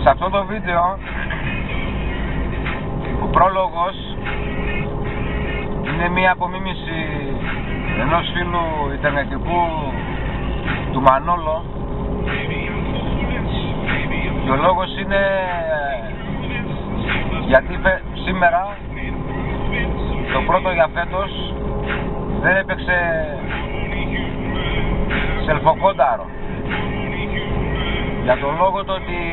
Σε αυτό το βίντεο ο πρόλογος είναι μία απομίμηση ενός φίλου ιντερνετικού του Μανόλο και ο λόγος είναι γιατί σήμερα το πρώτο για φέτος δεν έπαιξε σελφοκόνταρο, για τον λόγο το ότι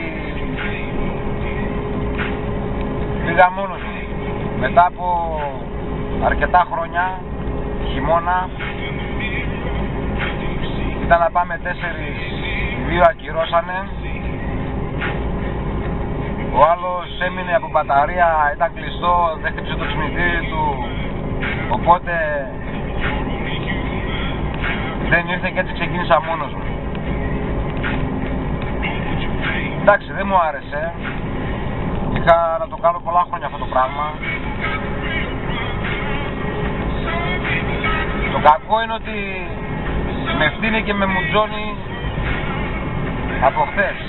πήγα μόνος μου μετά από αρκετά χρόνια χειμώνα. Ήταν να πάμε 4, 2 ακυρώσανε, ο άλλος έμεινε από μπαταρία, ήταν κλειστό, δεν χτύπησε το ξυπνητήρι του, οπότε δεν ήρθε και έτσι ξεκίνησα μόνος μου. Εντάξει, δεν μου άρεσε, είχα να το κάνω πολλά χρόνια αυτό το πράγμα. Το κακό είναι ότι με φτύνει και με μουτζώνει από χθες.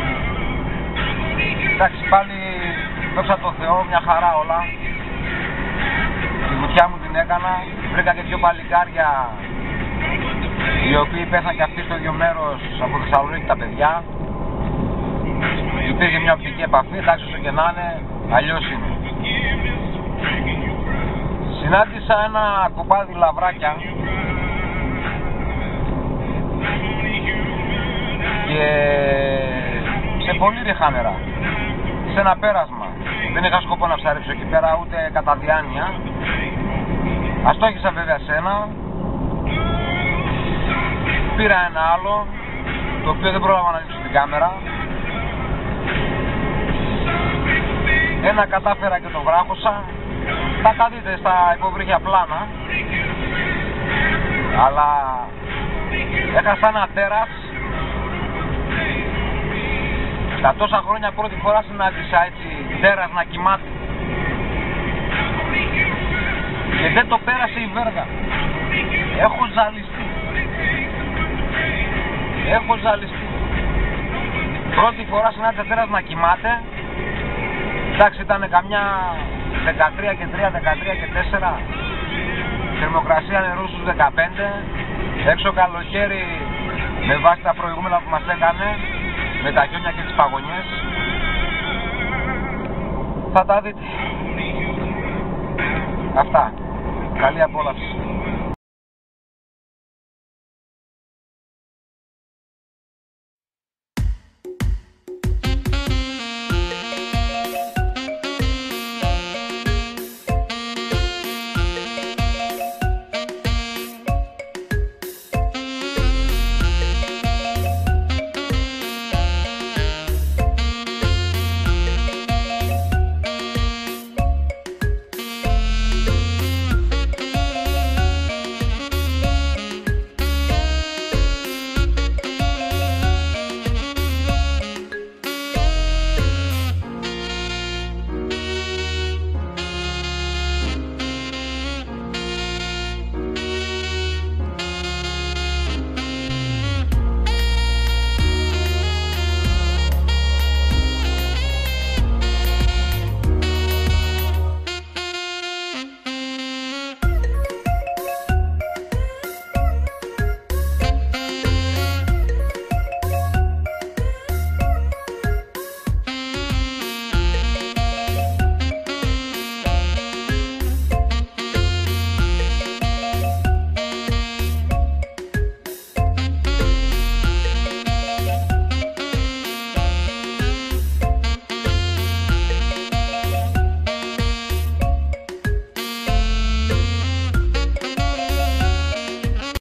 Εντάξει, πάλι δόξα τω Θεώ, μια χαρά όλα. Τη βουτιά μου την έκανα, βρήκα και 2 παλικάρια οι οποίοι πέσαν και αυτοί στο ίδιο μέρος από Θεσσαλονίκη τα παιδιά. Υπήρχε μια οπτική επαφή, εντάξει, όσο και να είναι, αλλιώς είναι. Συνάντησα ένα κοπάδι λαβράκια και σε πολύ ριχά νερά, σε ένα πέρασμα. Δεν είχα σκοπό να ψαρέψω εκεί πέρα ούτε κατά διάνοια. Αστόχησα βέβαια σε ένα, πήρα ένα άλλο το οποίο δεν πρόλαβα να ανοίξω την κάμερα. Ένα κατάφερα και το βράχωσα. Θα δείτε στα υποβρύχια πλάνα. Αλλά έχασα ένα τέρας. Τα τόσα χρόνια πρώτη φορά συνάντησα έτσι τέρας να κοιμάται. Και δεν το πέρασε η βέργα. Έχω ζαλιστεί. Πρώτη φορά συνάντησα τέρας να κοιμάται. Εντάξει, ήταν καμιά 13 και 3, 13 και 4. Θερμοκρασία νερού στους 15. Έξω καλοκαίρι με βάση τα προηγούμενα που μας έκανε, με τα χιόνια και τις παγωνιές. Θα τα δείτε. Αυτά. Καλή απόλαυση.